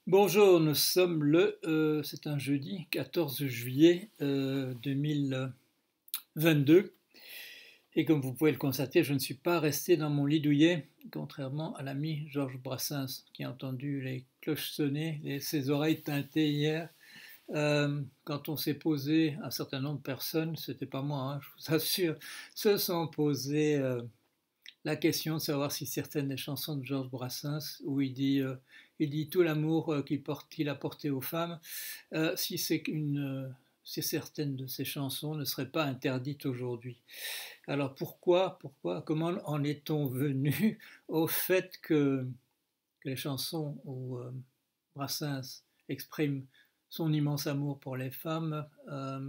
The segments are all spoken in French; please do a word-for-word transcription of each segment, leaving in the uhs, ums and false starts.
Bonjour, nous sommes le, euh, c'est un jeudi, quatorze juillet euh, deux mille vingt-deux. Et comme vous pouvez le constater, je ne suis pas resté dans mon lit douillet, contrairement à l'ami Georges Brassens, qui a entendu les cloches sonner, les, ses oreilles teintées hier. Euh, quand on s'est posé, un certain nombre de personnes, c'était pas moi, hein, je vous assure, se sont posées euh, la question de savoir si certaines des chansons de Georges Brassens, où il dit, euh, il dit tout l'amour euh, qu'il porte, qu'il a porté aux femmes, euh, si, c'est une, euh, si certaines de ces chansons ne seraient pas interdites aujourd'hui. Alors pourquoi, pourquoi, comment en est-on venu au fait que, que les chansons où euh, Brassens exprime son immense amour pour les femmes, euh,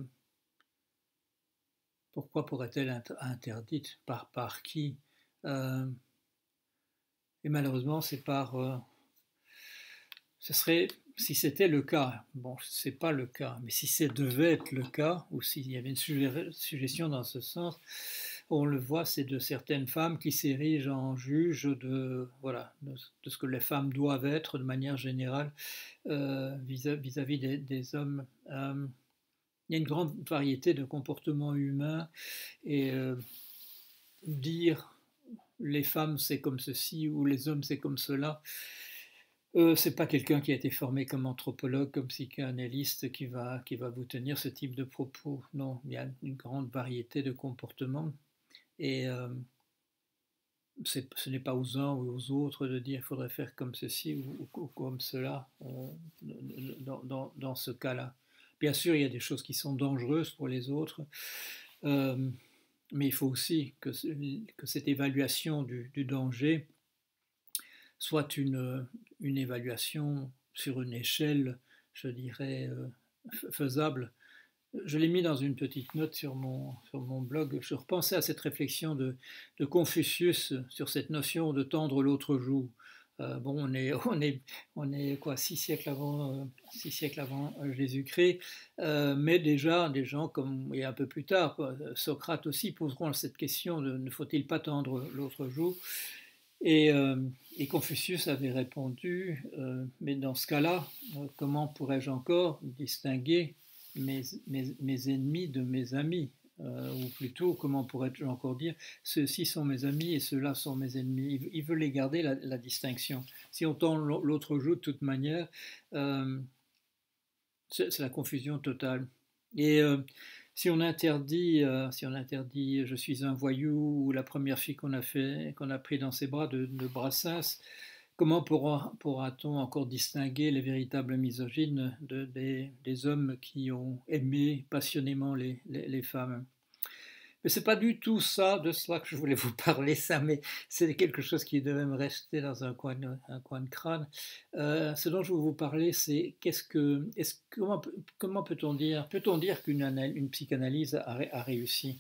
pourquoi pourraient-elles être interdites? Par, par qui? Euh, Et malheureusement, c'est par euh, ce serait, si c'était le cas, bon, ce n'est pas le cas, mais si ça devait être le cas, ou s'il y avait une suggestion dans ce sens, on le voit, c'est de certaines femmes qui s'érigent en juges de, voilà, de, de ce que les femmes doivent être de manière générale euh, vis-à-vis des, des hommes. Euh, il y a une grande variété de comportements humains et euh, dire les femmes c'est comme ceci ou les hommes c'est comme cela, Euh, c'est pas quelqu'un qui a été formé comme anthropologue, comme psychanalyste qui va, qui va vous tenir ce type de propos. Non, il y a une grande variété de comportements et euh, ce n'est pas aux uns ou aux autres de dire il faudrait faire comme ceci ou, ou comme cela euh, dans, dans, dans, ce cas-là. Bien sûr, il y a des choses qui sont dangereuses pour les autres, euh, mais il faut aussi que, que cette évaluation du, du danger soit une, une évaluation sur une échelle, je dirais, euh, faisable. Je l'ai mis dans une petite note sur mon, sur mon blog. Je repensais à cette réflexion de, de Confucius sur cette notion de tendre l'autre joue. Euh, bon, on est, on est, on est quoi, six siècles avant, euh, six siècles avant Jésus-Christ, euh, mais déjà des gens comme et un peu plus tard, quoi, Socrate aussi poseront cette question de ne faut-il pas tendre l'autre joue. Et, euh, et, Confucius avait répondu, euh, mais dans ce cas-là, euh, comment pourrais-je encore distinguer mes, mes, mes, ennemis de mes amis euh, ou plutôt, comment pourrais-je encore dire, ceux-ci sont mes amis et ceux-là sont mes ennemis. Il, il veut les garder, la, la distinction. Si on tend l'autre joue de toute manière, euh, c'est la confusion totale. Et euh, si on interdit, euh, si on interdit, je suis un voyou, ou la première fille qu'on a fait, qu'on a pris dans ses bras de, de Brassens, comment pourra, pourra-t-on encore distinguer les véritables misogynes de, des, des hommes qui ont aimé passionnément les, les, les femmes? Mais c'est pas du tout ça, de cela que je voulais vous parler, ça, mais c'est quelque chose qui devait me rester dans un coin de, un coin de crâne. Euh, ce dont je veux vous parler, c'est qu'est-ce que, est-ce, comment, comment peut-on dire, peut-on dire qu'une une psychanalyse a, a réussi?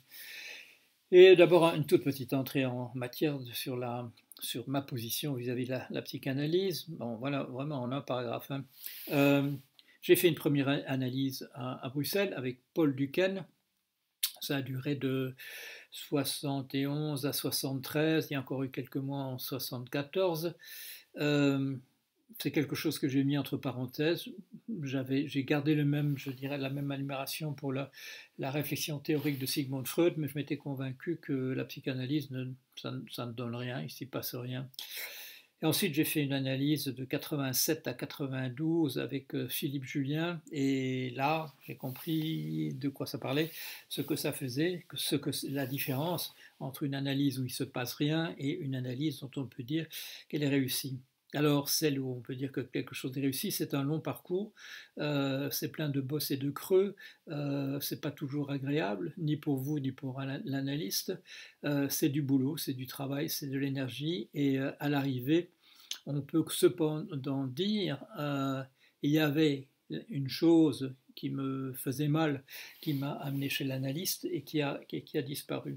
Et d'abord une toute petite entrée en matière de, sur la, sur ma position vis-à-vis de la, la psychanalyse. Bon, voilà, vraiment en un paragraphe. Hein. Euh, j'ai fait une première analyse à, à Bruxelles avec Paul Duquesne. Ça a duré de soixante et onze à soixante-treize, il y a encore eu quelques mois en soixante-quatorze. Euh, c'est quelque chose que j'ai mis entre parenthèses. J'ai gardé le même, je dirais, la même admiration pour la, la réflexion théorique de Sigmund Freud, mais je m'étais convaincu que la psychanalyse, ne, ça, ça ne donne rien, il ne s'y passe rien. Et ensuite, j'ai fait une analyse de quatre-vingt-sept à quatre-vingt-douze avec Philippe Julien, et là, j'ai compris de quoi ça parlait, ce que ça faisait, ce que, la différence entre une analyse où il ne se passe rien et une analyse dont on peut dire qu'elle est réussie. Alors, celle où on peut dire que quelque chose est réussi, c'est un long parcours, euh, c'est plein de bosses et de creux, euh, c'est pas toujours agréable, ni pour vous, ni pour l'analyste, euh, c'est du boulot, c'est du travail, c'est de l'énergie, et euh, à l'arrivée, on peut cependant dire, euh, il y avait une chose qui me faisait mal, qui m'a amené chez l'analyste et qui a, qui, qui a disparu.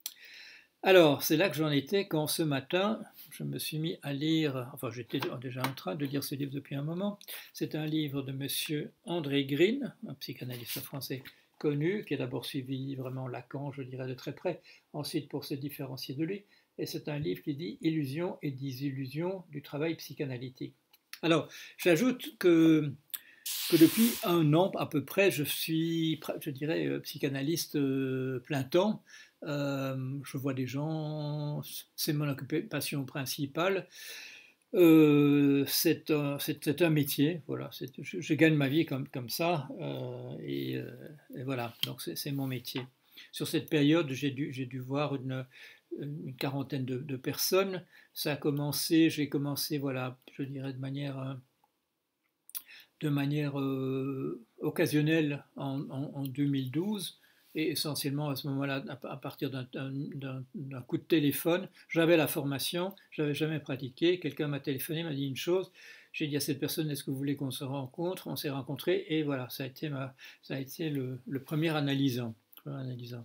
Alors, c'est là que j'en étais quand ce matin, je me suis mis à lire, enfin j'étais déjà en train de lire ce livre depuis un moment, c'est un livre de monsieur André Green, un psychanalyste français connu, qui a d'abord suivi vraiment Lacan, je dirais de très près, ensuite pour se différencier de lui, et c'est un livre qui dit Illusion et désillusion du travail psychanalytique. Alors, j'ajoute que, que depuis un an à peu près, je suis, je dirais, euh, psychanalyste euh, plein temps. Euh, je vois des gens, c'est mon occupation principale. Euh, c'est un, c'est un métier, voilà. Je, je, gagne ma vie comme, comme ça, euh, et, euh, et voilà. Donc c'est mon métier. Sur cette période, j'ai dû, j'ai dû voir une, une quarantaine de, de personnes. Ça a commencé, j'ai commencé, voilà, je dirais de manière, de manière euh, occasionnelle en, en, en deux mille douze. Et essentiellement à ce moment-là, à partir d'un coup de téléphone, j'avais la formation, je n'avais jamais pratiqué, quelqu'un m'a téléphoné, m'a dit une chose, j'ai dit à cette personne, est-ce que vous voulez qu'on se rencontre? On s'est rencontrés et voilà, ça a été, ma, ça a été le, le premier analysant. analysant.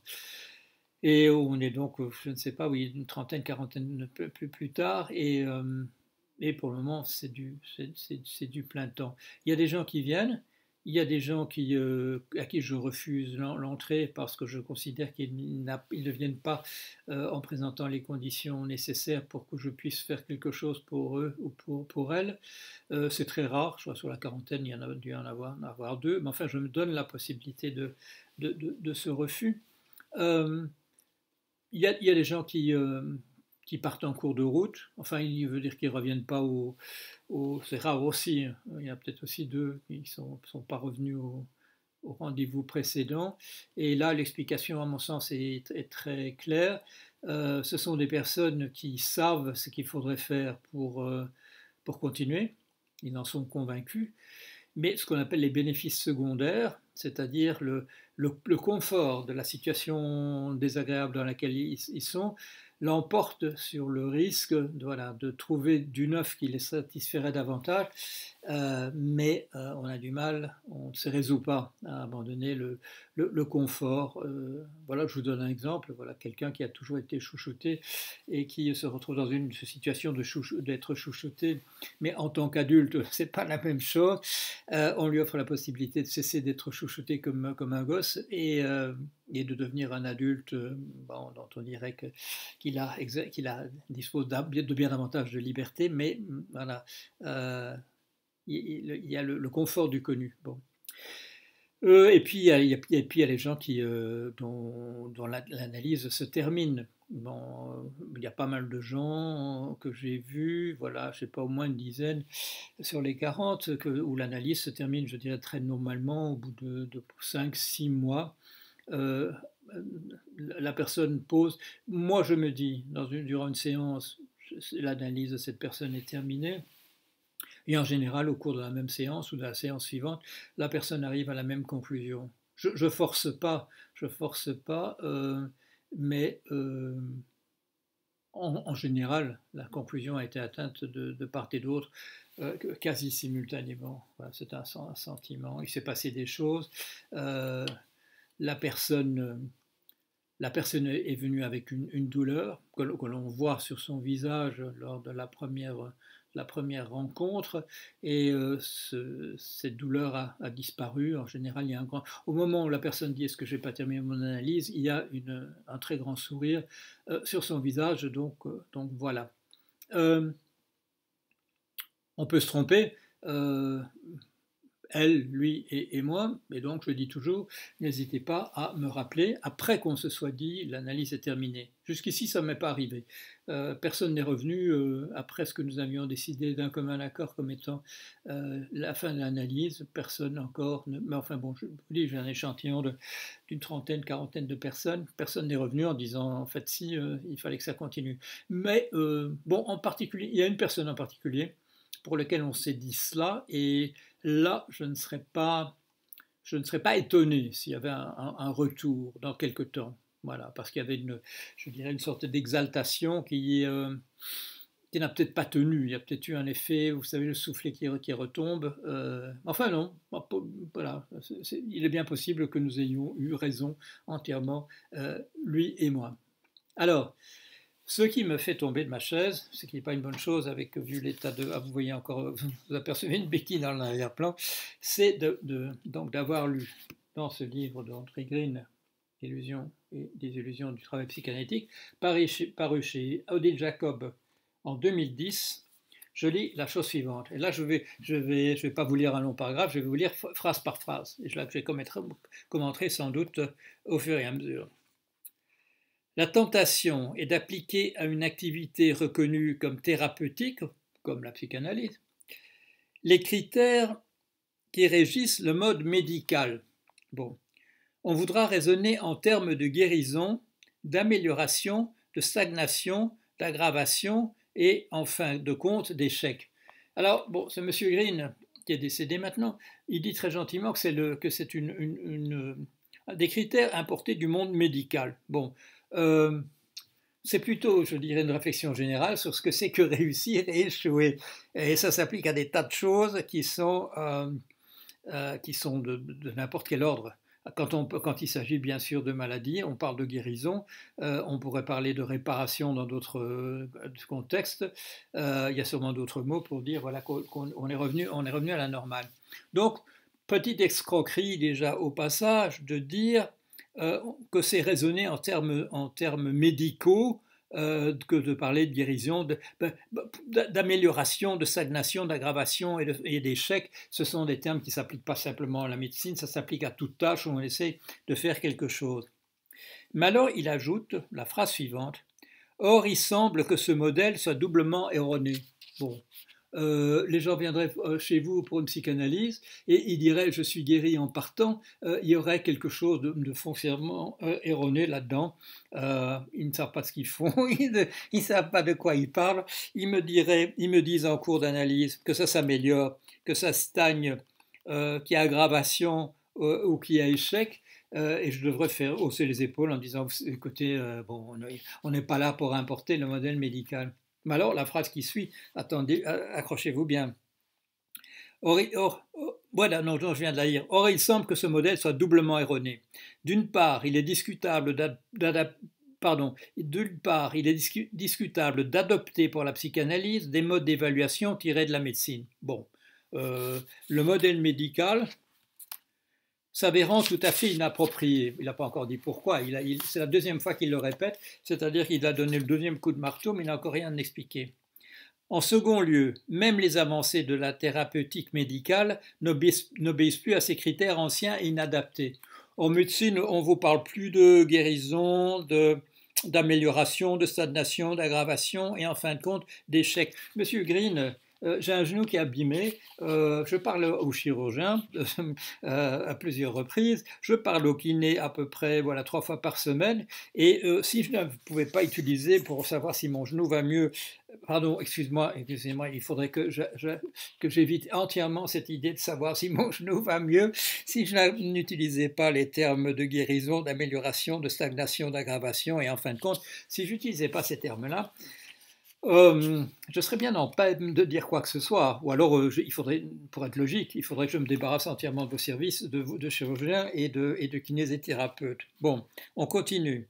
Et on est donc, je ne sais pas, oui, une trentaine, quarantaine plus, plus, plus tard, et, euh, et pour le moment, c'est du, c'est du plein temps. Il y a des gens qui viennent, il y a des gens qui, euh, à qui je refuse l'entrée parce que je considère qu'ils ne viennent pas euh, en présentant les conditions nécessaires pour que je puisse faire quelque chose pour eux ou pour, pour elles. Euh, c'est très rare, je vois sur la quarantaine, il y en a dû en avoir, en avoir deux, mais enfin, je me donne la possibilité de, de, de, de ce refus. Euh, il y, a, il y a des gens qui, euh, qui partent en cours de route, enfin, il veut dire qu'ils ne reviennent pas au, au c'est rare aussi, il y a peut-être aussi deux qui ne sont, sont pas revenus au, au rendez-vous précédent. Et là, l'explication, à mon sens, est, est très claire. Euh, ce sont des personnes qui savent ce qu'il faudrait faire pour, euh, pour continuer, ils en sont convaincus, mais ce qu'on appelle les bénéfices secondaires, c'est-à-dire le, le, le, confort de la situation désagréable dans laquelle ils, ils sont, l'emporte sur le risque de, voilà, de trouver du neuf qui les satisferait davantage, euh, mais euh, on a du mal, on ne se résout pas à abandonner le, le, le confort. Euh, voilà, je vous donne un exemple, voilà, quelqu'un qui a toujours été chouchouté et qui se retrouve dans une situation de chouchou, d'être chouchouté, mais en tant qu'adulte, c'est pas la même chose. Euh, on lui offre la possibilité de cesser d'être chouchouté comme, comme un gosse et, euh, et de devenir un adulte euh, bon, dont on dirait qu'il a, qu'il a, dispose de bien davantage de liberté, mais voilà, euh, il, il y a le, le confort du connu. Bon. Euh, et, puis, il y a, et puis il y a les gens qui, euh, dont, dont l'analyse se termine. Bon, il y a pas mal de gens que j'ai vus, voilà, je sais pas, au moins une dizaine sur les quarante, que, où l'analyse se termine, je dirais, très normalement, au bout de, de cinq six mois. Euh, la personne pose, moi je me dis, dans une, durant une séance, l'analyse de cette personne est terminée. Et en général, au cours de la même séance ou de la séance suivante, la personne arrive à la même conclusion. Je ne force pas, je force pas, euh, mais euh, en, en, général, la conclusion a été atteinte de, de part et d'autre euh, quasi simultanément. Voilà, c'est un, un, sentiment. Il s'est passé des choses. Euh, la personne, la personne est venue avec une, une douleur que, que l'on voit sur son visage lors de la première la première rencontre, et euh, ce, cette douleur a, a disparu. En général, il y a un grand... Au moment où la personne dit « est-ce que je n'ai pas terminé mon analyse ?», il y a une, un très grand sourire euh, sur son visage, donc, euh, donc voilà. Euh, on peut se tromper, euh, elle, lui et, et moi, et donc je dis toujours, n'hésitez pas à me rappeler, après qu'on se soit dit, l'analyse est terminée. Jusqu'ici, ça ne m'est pas arrivé. Euh, personne n'est revenu euh, après ce que nous avions décidé d'un commun accord comme étant euh, la fin de l'analyse, personne encore, ne... mais enfin bon, je vous dis, j'ai un échantillon d'une trentaine, quarantaine de personnes, personne n'est revenu en disant, en fait, si, euh, il fallait que ça continue. Mais, euh, bon, en particulier, il y a une personne en particulier pour laquelle on s'est dit cela, et là, je ne serais pas, je ne serais pas étonné s'il y avait un, un, un retour dans quelque temps. Voilà, parce qu'il y avait une, je dirais, une sorte d'exaltation qui, euh, qui n'a peut-être pas tenu. Il y a peut-être eu un effet, vous savez, le soufflet qui, qui retombe. Euh, enfin non, voilà, c'est, il est bien possible que nous ayons eu raison entièrement, euh, lui et moi. Alors, ce qui me fait tomber de ma chaise, ce qui n'est pas une bonne chose avec vu l'état de... Ah, vous voyez encore, vous apercevez une béquille dans l'arrière-plan, c'est de, de, donc d'avoir lu dans ce livre d'André Green, Illusions et désillusions du travail psychanalytique, paru chez, paru chez Odile Jacob en deux mille dix, je lis la chose suivante. Et là, je ne vais, je vais, je vais pas vous lire un long paragraphe, je vais vous lire phrase par phrase. Et là, je vais commenter sans doute au fur et à mesure. La tentation est d'appliquer à une activité reconnue comme thérapeutique, comme la psychanalyse, les critères qui régissent le mode médical. Bon, on voudra raisonner en termes de guérison, d'amélioration, de stagnation, d'aggravation et en fin de compte d'échec. Alors, bon, c'est M. Green qui est décédé maintenant, il dit très gentiment que c'est, le, que c'est une, une, une, des critères importés du monde médical. Bon, euh, c'est plutôt, je dirais, une réflexion générale sur ce que c'est que réussir et échouer. Et ça s'applique à des tas de choses qui sont, euh, euh, qui sont de, de n'importe quel ordre. Quand, on, quand il s'agit bien sûr de maladies, on parle de guérison, euh, on pourrait parler de réparation dans d'autres euh, contextes, euh, il y a sûrement d'autres mots pour dire voilà, qu'on, qu'on est revenu, on est revenu à la normale. Donc, petite escroquerie déjà au passage de dire euh, que c'est raisonné en termes, en termes médicaux, Euh, que de parler de guérison, de, d'amélioration, de stagnation, d'aggravation et, de, et d'échec. Ce sont des termes qui ne s'appliquent pas simplement à la médecine, ça s'applique à toute tâche où on essaie de faire quelque chose. Mais alors il ajoute la phrase suivante. Or il semble que ce modèle soit doublement erroné. Bon. Euh, les gens viendraient chez vous pour une psychanalyse et ils diraient je suis guéri en partant, euh, il y aurait quelque chose de, de foncièrement euh, erroné là-dedans. Euh, ils ne savent pas ce qu'ils font, ils ne savent pas de quoi ils parlent. Ils me, diraient, ils me disent en cours d'analyse que ça s'améliore, que ça stagne, euh, qu'il y a aggravation euh, ou qu'il y a échec. Euh, et je devrais faire hausser les épaules en disant écoutez, euh, bon, on n'est pas là pour importer le modèle médical. Mais alors, la phrase qui suit, attendez, accrochez-vous bien. Or, or, or, voilà, non, je viens de la lire. Or, il semble que ce modèle soit doublement erroné. D'une part, il est discutable d'adapter. Pardon, d'une part, il est discu discutable d'adopter pour la psychanalyse des modes d'évaluation tirés de la médecine. Bon, euh, le modèle médical s'avérant tout à fait inapproprié. Il n'a pas encore dit pourquoi, il il, c'est la deuxième fois qu'il le répète, c'est-à-dire qu'il a donné le deuxième coup de marteau, mais il n'a encore rien expliqué. En second lieu, même les avancées de la thérapeutique médicale n'obéissent plus à ces critères anciens et inadaptés. En médecine, on ne vous parle plus de guérison, de, d'amélioration, de stagnation, d'aggravation et en fin de compte d'échec. Monsieur Green, Euh, j'ai un genou qui est abîmé, euh, je parle au chirurgien euh, à plusieurs reprises, je parle au kiné à peu près voilà, trois fois par semaine, et euh, si je ne pouvais pas utiliser pour savoir si mon genou va mieux, pardon, excuse-moi, excusez-moi, il faudrait que, je, je, que j'évite entièrement cette idée de savoir si mon genou va mieux, si je n'utilisais pas les termes de guérison, d'amélioration, de stagnation, d'aggravation, et en fin de compte, si je n'utilisais pas ces termes-là, Euh, je serais bien en peine de dire quoi que ce soit, ou alors euh, je, il faudrait, pour être logique, il faudrait que je me débarrasse entièrement de vos services de, de chirurgien et de, et de kinésithérapeute. Bon, on continue.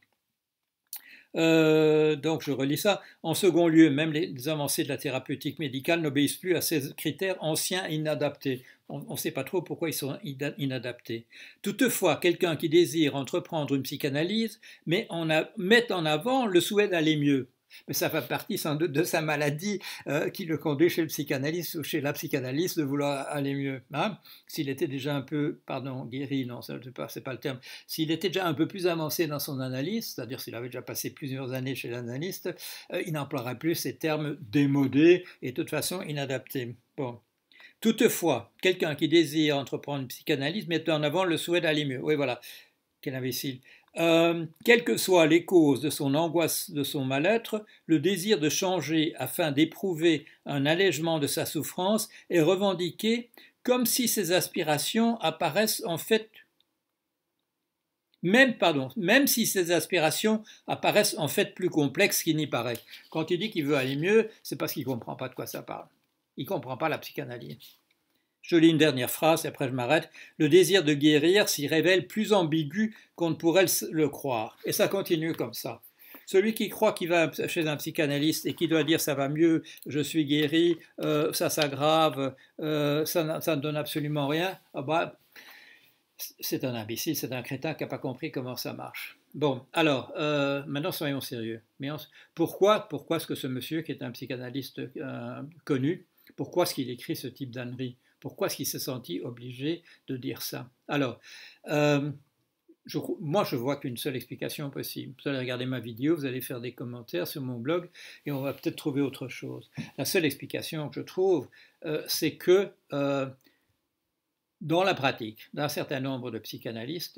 Euh, donc je relis ça. En second lieu, même les avancées de la thérapeutique médicale n'obéissent plus à ces critères anciens et inadaptés. On ne sait pas trop pourquoi ils sont inadaptés. Toutefois, quelqu'un qui désire entreprendre une psychanalyse met en, a, met en avant le souhait d'aller mieux. Mais ça fait partie sans doute de sa maladie euh, qui le conduit chez le psychanalyste ou chez la psychanalyste de vouloir aller mieux. Hein, s'il était déjà un peu, pardon, guéri, non, ce n'est pas, pas le terme, s'il était déjà un peu plus avancé dans son analyse, c'est-à-dire s'il avait déjà passé plusieurs années chez l'analyste, euh, il n'emploierait plus ces termes démodés et de toute façon inadaptés. Bon. Toutefois, quelqu'un qui désire entreprendre une psychanalyse met en avant le souhait d'aller mieux. Oui, voilà, quel imbécile. Euh, quelles que soient les causes de son angoisse, de son mal-être, le désir de changer afin d'éprouver un allègement de sa souffrance est revendiqué comme si ces aspirations apparaissent en fait, même, pardon, même si ces aspirations apparaissent en fait plus complexes qu'il n'y paraît. Quand il dit qu'il veut aller mieux, c'est parce qu'il ne comprend pas de quoi ça parle. Il ne comprend pas la psychanalyse. Je lis une dernière phrase et après je m'arrête. Le désir de guérir s'y révèle plus ambigu qu'on ne pourrait le croire. Et ça continue comme ça. Celui qui croit qu'il va chez un psychanalyste et qui doit dire ça va mieux, je suis guéri, euh, ça s'aggrave, euh, ça, ça ne donne absolument rien, ah bah, c'est un imbécile, c'est un crétin qui n'a pas compris comment ça marche. Bon, alors, euh, maintenant soyons sérieux. Mais en- pourquoi, pourquoi est-ce que ce monsieur, qui est un psychanalyste euh, connu, pourquoi est-ce qu'il écrit ce type d'ânerie? Pourquoi est-ce qu'il s'est senti obligé de dire ça? Alors, euh, je, moi, je vois qu'une seule explication possible. Vous allez regarder ma vidéo, vous allez faire des commentaires sur mon blog, et on va peut-être trouver autre chose. La seule explication que je trouve, euh, c'est que euh, dans la pratique d'un certain nombre de psychanalystes,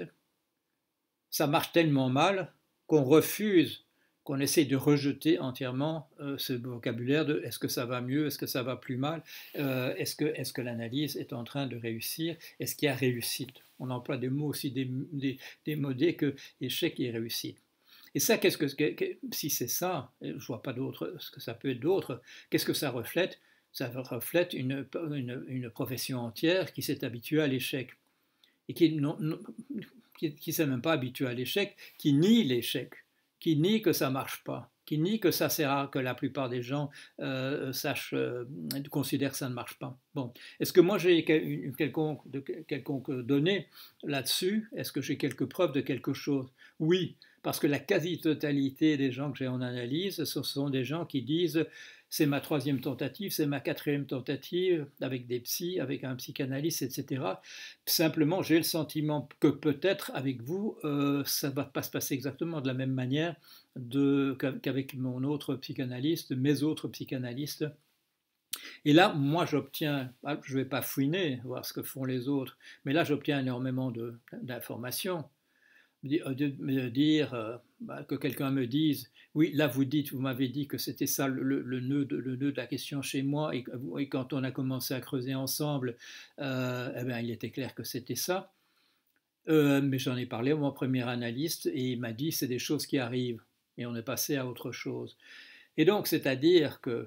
ça marche tellement mal qu'on refuse, qu'on essaie de rejeter entièrement euh, ce vocabulaire de est-ce que ça va mieux, est-ce que ça va plus mal, euh, est-ce que, est que l'analyse est en train de réussir, est-ce qu'il y a réussite. On emploie des mots aussi des, des, des modés que échec et réussite. Et ça, qu'est-ce que, que si c'est ça, je ne vois pas d'autre, ce que ça peut être d'autre, qu'est-ce que ça reflète? Ça reflète une, une, une profession entière qui s'est habituée à l'échec et qui, non, non, qui ne s'est même pas habitué à l'échec, qui nie l'échec, qui nie que ça ne marche pas, qui nie que ça sert à que la plupart des gens euh, sachent, euh, considèrent que ça ne marche pas. Bon, est-ce que moi j'ai une quelconque, de, quelconque donnée là-dessus? Est-ce que j'ai quelques preuves de quelque chose? Oui, parce que la quasi-totalité des gens que j'ai en analyse, ce sont des gens qui disent c'est ma troisième tentative, c'est ma quatrième tentative, avec des psys, avec un psychanalyste, et cetera. Simplement, j'ai le sentiment que peut-être avec vous, euh, ça ne va pas se passer exactement de la même manière qu'avec mon autre psychanalyste, mes autres psychanalystes. Et là, moi, j'obtiens, je ne vais pas fouiner, voir ce que font les autres, mais là, j'obtiens énormément d'informations. De me dire, euh, bah, que quelqu'un me dise, oui, là vous dites, vous m'avez dit que c'était ça le, le, le, nœud de, le nœud de la question chez moi, et, et quand on a commencé à creuser ensemble, euh, eh bien, il était clair que c'était ça. Euh, mais j'en ai parlé à mon premier analyste et il m'a dit, c'est des choses qui arrivent, et on est passé à autre chose. Et donc, c'est-à-dire que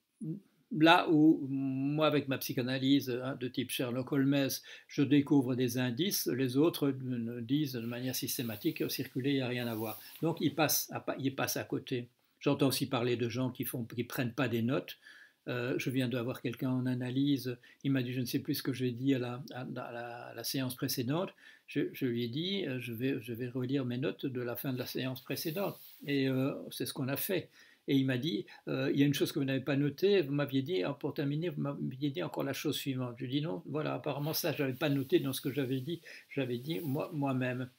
là où moi, avec ma psychanalyse hein, de type Sherlock Holmes, je découvre des indices, les autres me disent de manière systématique, circuler, il n'y a rien à voir. Donc ils passent à, ils passent à côté. J'entends aussi parler de gens qui ne qui prennent pas des notes. Euh, je viens d'avoir quelqu'un en analyse, il m'a dit, je ne sais plus ce que j'ai dit à la, à la, à la séance précédente. Je, je, lui ai dit, je vais, je vais relire mes notes de la fin de la séance précédente. Et euh, c'est ce qu'on a fait. Et il m'a dit, euh, il y a une chose que vous n'avez pas notée, vous m'aviez dit, pour terminer, vous m'aviez dit encore la chose suivante. Je lui ai dit non, voilà, apparemment ça, je n'avais pas noté dans ce que j'avais dit, j'avais dit moi, moi-même.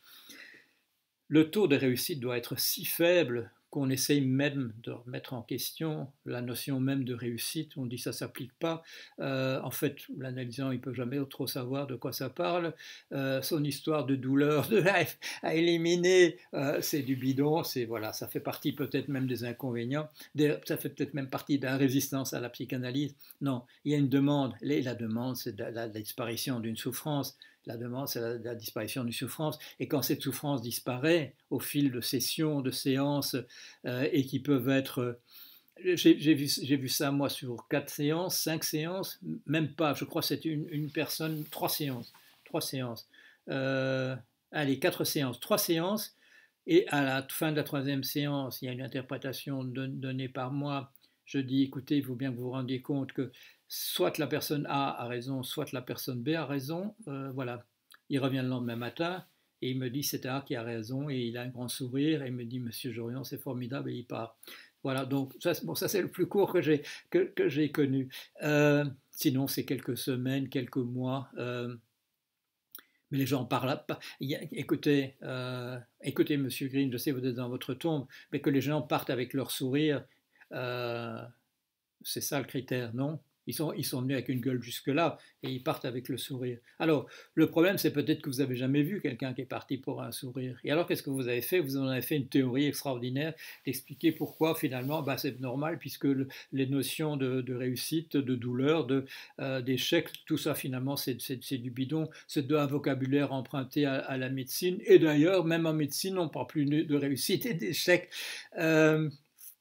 Le taux de réussite doit être si faible qu'on essaye même de remettre en question la notion même de réussite. On dit ça ne s'applique pas. Euh, en fait, l'analysant, il ne peut jamais trop savoir de quoi ça parle. Euh, son histoire de douleur de life à éliminer, euh, c'est du bidon. C'est, voilà, ça fait partie peut-être même des inconvénients. Des, ça fait peut-être même partie de la résistance à la psychanalyse. Non, il y a une demande. Et la demande, c'est la, la disparition d'une souffrance. La demande, c'est la, la disparition d'une souffrance. Et quand cette souffrance disparaît au fil de sessions, de séances, euh, et qui peuvent être... J'ai vu, vu ça, moi, sur quatre séances, cinq séances, même pas, je crois que c'est une, une personne, trois séances. Trois séances. Euh, allez, quatre séances. Trois séances. Et à la fin de la troisième séance, il y a une interprétation donnée par moi. Je dis, écoutez, il faut bien que vous vous rendiez compte que soit la personne A a raison, soit la personne B a raison. Euh, voilà. Il revient le lendemain matin et il me dit, c'est A qui a raison, et il a un grand sourire et il me dit, Monsieur Jorion, c'est formidable, et il part. Voilà, donc ça, bon, ça c'est le plus court que j'ai que, que j'ai connu. Euh, sinon, c'est quelques semaines, quelques mois. Euh, mais les gens parlent pas. Écoutez, euh, écoutez, Monsieur Green, je sais que vous êtes dans votre tombe, mais que les gens partent avec leur sourire, euh, c'est ça le critère, non? Ils sont, ils sont venus avec une gueule jusque-là et ils partent avec le sourire. Alors, le problème, c'est peut-être que vous n'avez jamais vu quelqu'un qui est parti pour un sourire. Et alors, qu'est-ce que vous avez fait? Vous en avez fait une théorie extraordinaire d'expliquer pourquoi, finalement, bah, c'est normal, puisque le, les notions de, de réussite, de douleur, de, euh, d'échec, tout ça, finalement, c'est, du bidon. C'est un vocabulaire emprunté à, à la médecine. Et d'ailleurs, même en médecine, on ne parle plus de réussite et d'échec. Euh,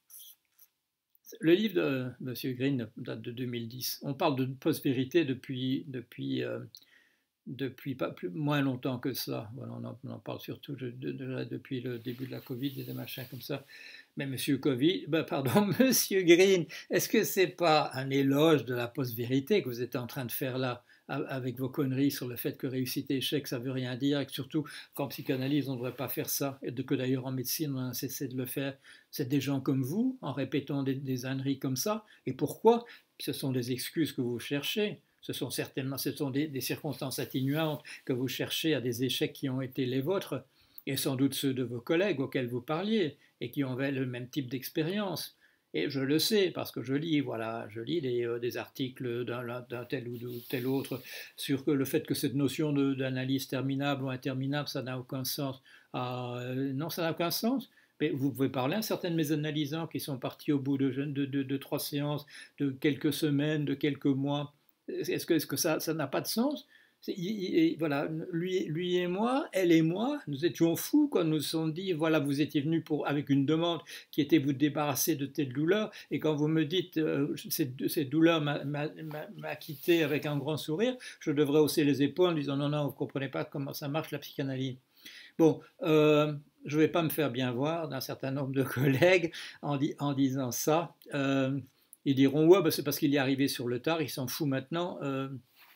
Le livre de M. Green date de deux mille dix. On parle de post-vérité depuis, depuis, euh, depuis pas plus, moins longtemps que ça. Voilà, on, en, on en parle surtout de, de, de, depuis le début de la Covid et des machins comme ça. Mais Monsieur Covid, ben pardon, Monsieur Green, est-ce que c'est pas un éloge de la post-vérité que vous êtes en train de faire là, avec vos conneries sur le fait que réussite et échec, ça veut rien dire, et que surtout qu'en psychanalyse, on ne devrait pas faire ça, et que d'ailleurs en médecine, on a cessé de le faire. C'est des gens comme vous, en répétant des, des âneries comme ça. Et pourquoi? Ce sont des excuses que vous cherchez. Ce sont certainement ce sont des, des circonstances atténuantes que vous cherchez à des échecs qui ont été les vôtres, et sans doute ceux de vos collègues auxquels vous parliez, et qui ont le même type d'expérience. Et je le sais parce que je lis, voilà, je lis des, euh, des articles d'un tel ou de tel autre sur que le fait que cette notion d'analyse terminable ou interminable, ça n'a aucun sens. Ah, euh, non, ça n'a aucun sens. Mais vous pouvez parler à certains de mes analysants qui sont partis au bout de, de, de, de trois séances, de quelques semaines, de quelques mois. Est-ce que, est-ce que ça n'a pas de sens? Il, il, voilà, lui, lui et moi, elle et moi, nous étions fous quand nous nous sommes dit, voilà, vous étiez venus pour, avec une demande qui était vous débarrasser de telle douleur, et quand vous me dites, euh, cette, cette douleur m'a quitté avec un grand sourire, je devrais hausser les épaules en disant, non, non, vous ne comprenez pas comment ça marche la psychanalyse. Bon, euh, je ne vais pas me faire bien voir d'un certain nombre de collègues en, di en disant ça. Euh, ils diront, ouais, bah, c'est parce qu'il est arrivé sur le tard, il s'en fout maintenant. Euh,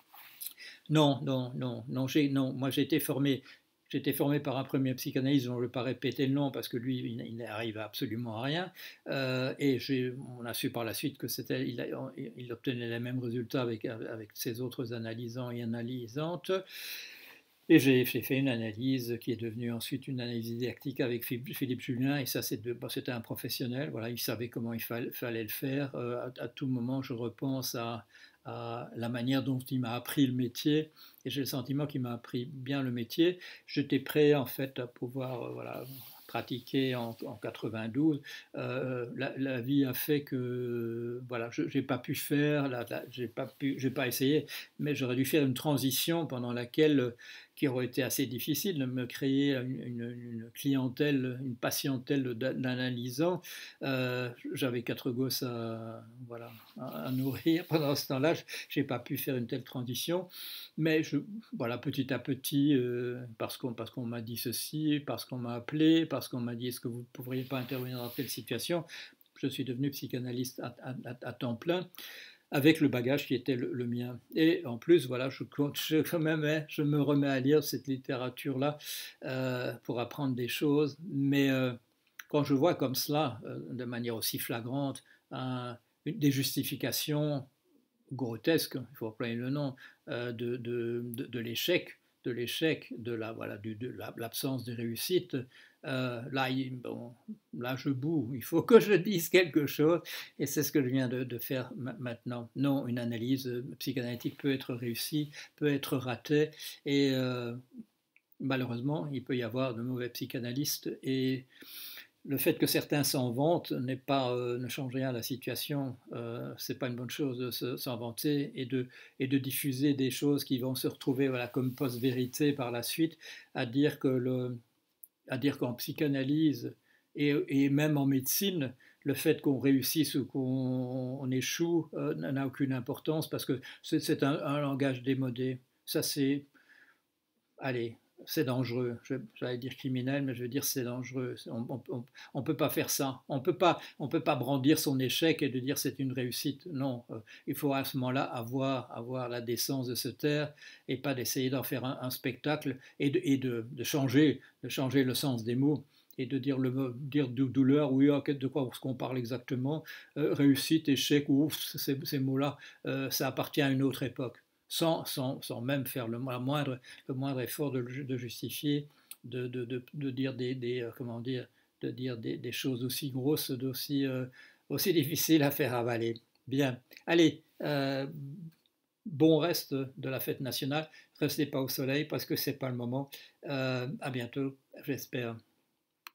non, non, non, non, non. Moi, j'ai été formé, j'ai été formé par un premier psychanalyste dont je ne vais pas répéter le nom parce que lui, il, il n'arrive absolument à rien. Euh, et on a su par la suite que c'était, il, il obtenait les mêmes résultats avec, avec ses autres analysants et analysantes. Et j'ai fait une analyse qui est devenue ensuite une analyse didactique avec Philippe Julien, et ça c'était bon, un professionnel, voilà, il savait comment il fallait, fallait le faire. Euh, à, à tout moment, je repense à, à la manière dont il m'a appris le métier, et j'ai le sentiment qu'il m'a appris bien le métier. J'étais prêt en fait à pouvoir euh, voilà, pratiquer en, en quatre-vingt-douze. Euh, la, la vie a fait que voilà, je n'ai pas pu faire, j'ai pas pu, j'ai pas essayé, mais j'aurais dû faire une transition pendant laquelle qui aurait été assez difficile de me créer une, une, une clientèle, une patientèle d'analysants. Euh, J'avais quatre gosses à, voilà, à, à nourrir pendant ce temps-là. Je n'ai pas pu faire une telle transition. Mais je, voilà, petit à petit, euh, parce qu'on parce qu'on m'a dit ceci, parce qu'on m'a appelé, parce qu'on m'a dit est-ce que vous ne pourriez pas intervenir dans telle situation, je suis devenu psychanalyste à, à, à temps plein, avec le bagage qui était le, le mien. Et en plus, voilà, je, je, quand même, je me remets à lire cette littérature-là euh, pour apprendre des choses. Mais euh, quand je vois comme cela, euh, de manière aussi flagrante, un, des justifications grotesques, il faut employer le nom, euh, de, de, de, de l'échec, de l'échec, de la voilà, du, de l'absence de réussite. Euh, là, il, bon, là, je boue. Il faut que je dise quelque chose, et c'est ce que je viens de, de faire maintenant. Non, une analyse psychanalytique peut être réussie, peut être ratée, et euh, malheureusement, il peut y avoir de mauvais psychanalystes, et le fait que certains s'en vantent n'est pas, euh, ne change rien à la situation. Euh, c'est pas une bonne chose de s'en vanter et de, et de diffuser des choses qui vont se retrouver voilà, comme post-vérité par la suite, à dire que le, à dire qu'en psychanalyse et, et, même en médecine, le fait qu'on réussisse ou qu'on échoue euh, n'a aucune importance parce que c'est un, un langage démodé. Ça, c'est. Allez, c'est dangereux. J'allais dire criminel, mais je veux dire c'est dangereux. On ne peut pas faire ça. On ne peut pas, on peut pas brandir son échec et de dire c'est une réussite. Non, euh, il faut à ce moment-là avoir, avoir la décence de se taire et pas d'essayer d'en faire un, un spectacle et, de, et de, de, changer, de changer le sens des mots et de dire, le, dire de douleur, oui, de quoi est-ce qu'on parle exactement, euh, réussite, échec, ouf, ces, ces mots-là, euh, ça appartient à une autre époque. Sans, sans, sans, même faire le, la moindre, le moindre effort de, de justifier, de, de, de, de, dire, des, des, comment dire, de dire des, des choses aussi grosses, aussi, euh, aussi difficiles à faire avaler. Bien, allez, euh, bon reste de la fête nationale, restez pas au soleil parce que c'est pas le moment. Euh, à bientôt, j'espère.